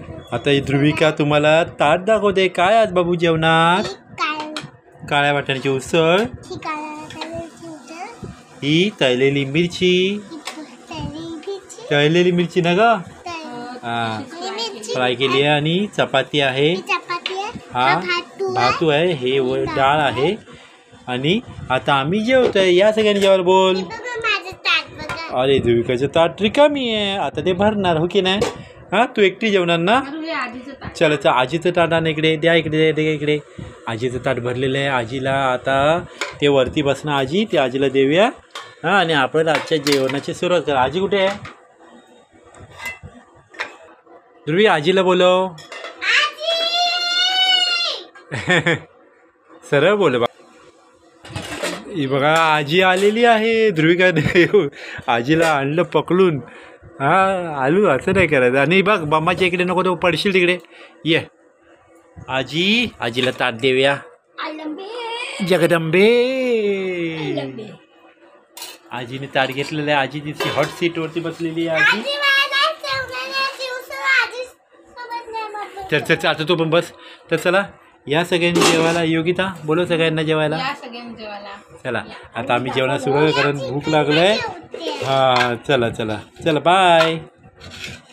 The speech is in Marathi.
आता ही ध्रुविका तुम्हाला ताट दाखवते. काय आज बाबू जेवणात? काळ्या वाटाण्याची उसळ, ही तळलेली मिरची, तळलेली मिरची ना ग, हा फ्राय केली आहे, आणि चपाती आहे, हा भातू आहे, हे डाळ आहे. आणि आता आम्ही जेवतोय. या सगळ्यांनी जेवायला बोल. अरे ध्रुविकाचं ताट रिकामी आहे, आता ते भरणार हो की नाही? हा तू एकटी जेवणार ना? चल आजीचं ताट आण इकडे, द्या इकडे, द्या इकडे. आजीचं ताट भरलेलं आहे. आजीला आता ते वरती बसणं आजी, ते आजीला देऊया. हां आणि आपण आजच्या जेवणाची सुरुवात करा. आजी कुठे आहे? ध्रुवी आजीला बोलव. सरळ बोल बा. बघा आजी आलेली आहे. ध्रुविकाने आजीला आणलं पकडून. हा आलू असं नाही करायचं. आणि बघ बाम्माच्या इकडे नको, तो पडशील तिकडे. ये आजी, आजीला ताट देऊया. जगदंबे. आजीने ताट घेतलेलं आहे. आजी तिची हॉट सीट वरती बसलेली आहे. आजी चल चल चल, आता तू पण बस. तर चला या सगळ्यांनी जेवायला. योगिता बोलव सगळ्यांना जेवायला. चला आता आम्ही जेवणाला सुरू, कारण भूक लागलंय. हा चला चला चला बाय.